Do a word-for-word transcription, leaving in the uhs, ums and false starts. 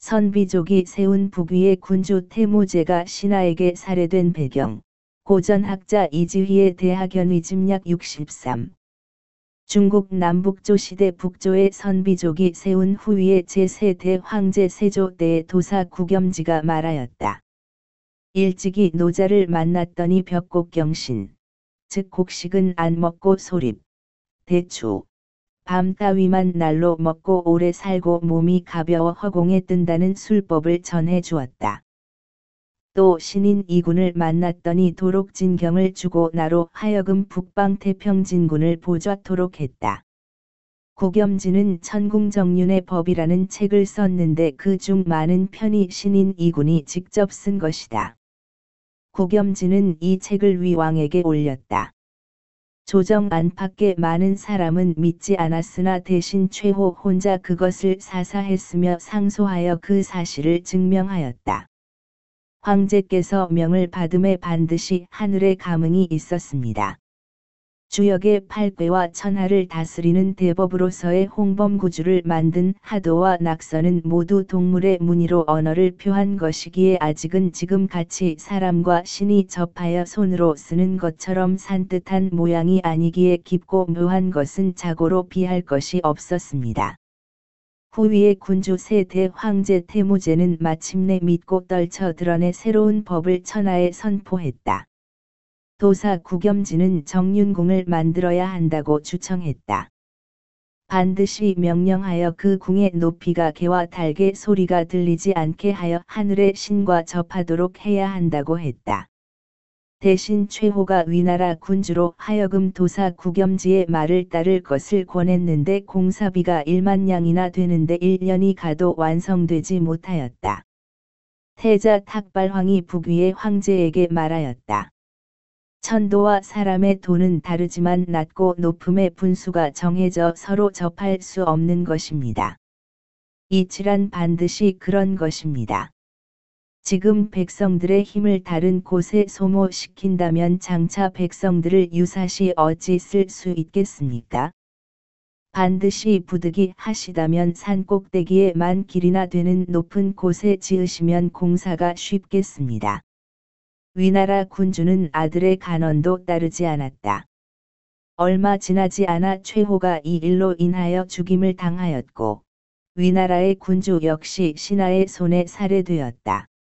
선비족이 세운 북위의 군주 태무제가 신하에게 살해된 배경. 고전학자 이지휘의 대학연의 짐약 육십삼. 중국 남북조 시대 북조의 선비족이 세운 후위의 제세 대 황제 세조 때의 도사 구겸지가 말하였다. 일찍이 노자를 만났더니 벽곡경신. 즉 곡식은 안 먹고 소립. 대추. 밤 따위만 날로 먹고 오래 살고 몸이 가벼워 허공에 뜬다는 술법을 전해 주었다. 또 신인 이군을 만났더니 도록진경을 주고 나로 하여금 북방 태평진군을 보좌토록 했다. 구겸지는 천궁정륜의 법이라는 책을 썼는데 그 중 많은 편이 신인 이군이 직접 쓴 것이다. 구겸지는 이 책을 위왕에게 올렸다. 조정 안팎의 많은 사람은 믿지 않았으나 대신 최호 혼자 그것을 사사했으며 상소하여 그 사실을 증명하였다. 황제께서 명을 받음에 반드시 하늘의 감흥이 있었습니다. 주역의 팔괘와 천하를 다스리는 대법으로서의 홍범구주를 만든 하도와 낙서는 모두 동물의 문의로 언어를 표한 것이기에 아직은 지금같이 사람과 신이 접하여 손으로 쓰는 것처럼 산뜻한 모양이 아니기에 깊고 묘한 것은 자고로 비할 것이 없었습니다. 후위의 군주 세대 황제 태무제는 마침내 믿고 떨쳐 드러내 새로운 법을 천하에 선포했다. 도사 구겸지는 정륜궁을 만들어야 한다고 주청했다. 반드시 명령하여 그 궁의 높이가 개와 닭의 소리가 들리지 않게 하여 하늘의 신과 접하도록 해야 한다고 했다. 대신 최호가 위나라 군주로 하여금 도사 구겸지의 말을 따를 것을 권했는데 공사비가 일만 냥이나 되는데 일 년이 가도 완성되지 못하였다. 태자 탁발황이 북위의 황제에게 말하였다. 천도와 사람의 도는 다르지만 낮고 높음의 분수가 정해져 서로 접할 수 없는 것입니다. 이치란 반드시 그런 것입니다. 지금 백성들의 힘을 다른 곳에 소모시킨다면 장차 백성들을 유사시 어찌 쓸 수 있겠습니까? 반드시 부득이 하시다면 산 꼭대기에 만 길이나 되는 높은 곳에 지으시면 공사가 쉽겠습니다. 위나라 군주는 아들의 간언도 따르지 않았다. 얼마 지나지 않아 최호가 이 일로 인하여 죽임을 당하였고 위나라의 군주 역시 신하의 손에 살해되었다.